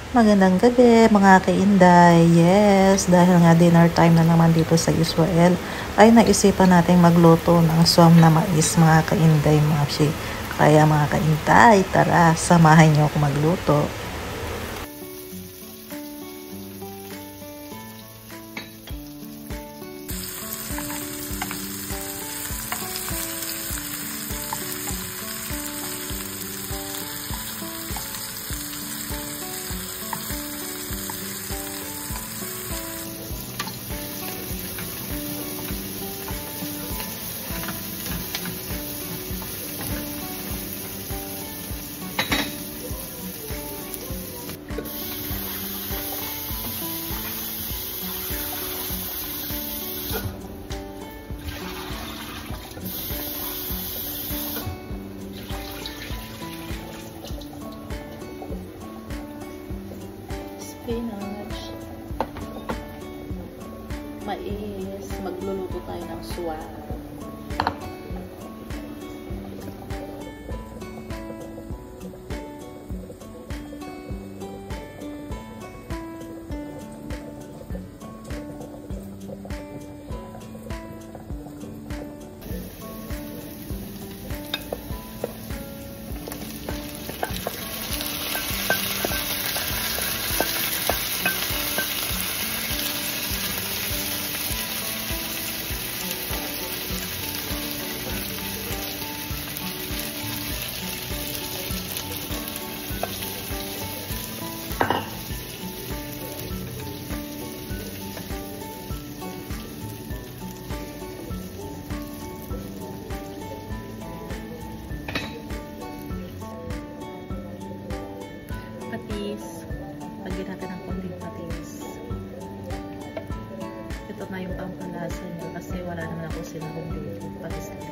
Magandang gabi mga kainday. Yes, dahil nga dinner time na naman dito sa Israel, ay naisipan nating magluto ng swam na mais mga kainday mapsi. Kaya mga kainday, tara, samahan niyo ako magluto. Spinach, mais, magluluto tayo ng swam. Patis, lagyan natin ng konting patis. Ito na yung pampalasa nyo kasi wala naman ako sinahong dito. Patis na.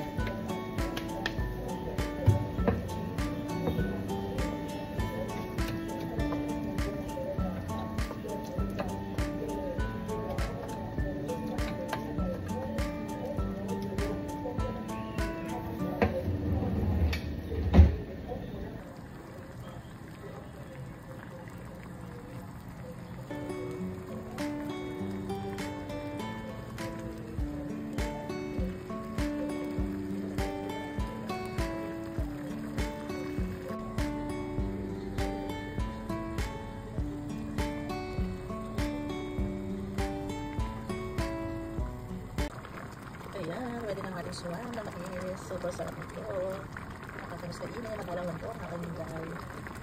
Ayan, ready na ang ating swam na mais. Super sarap ito. Nakakamis na inay, nagalawan po ang aking guy.